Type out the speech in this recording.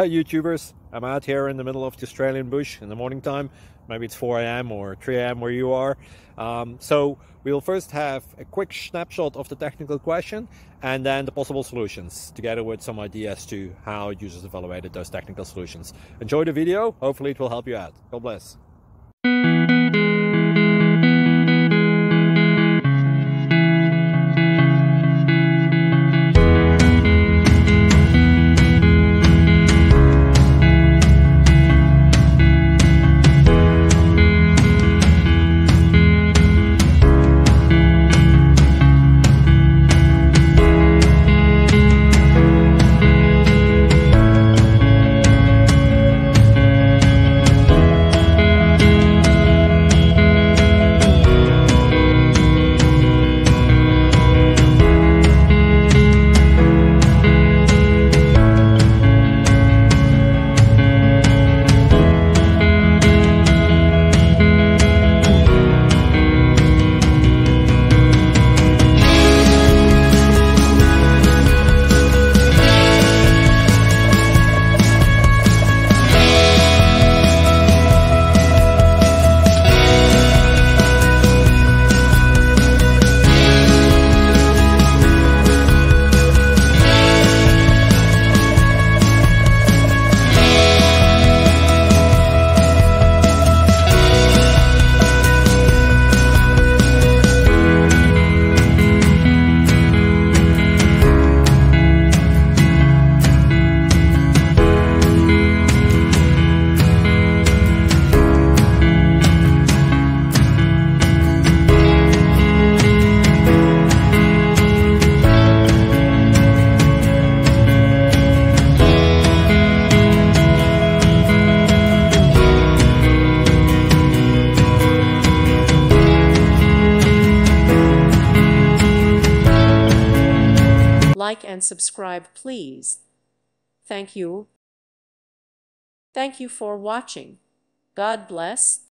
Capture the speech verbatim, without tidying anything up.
Hi YouTubers, I'm out here in the middle of the Australian bush in the morning time. Maybe it's four A M or three A M where you are. Um, so we'll first have a quick snapshot of the technical question and then the possible solutions, together with some ideas to how users evaluated those technical solutions. Enjoy the video, hopefully it will help you out. God bless. Like and subscribe, please. Thank you. Thank you for watching. God bless.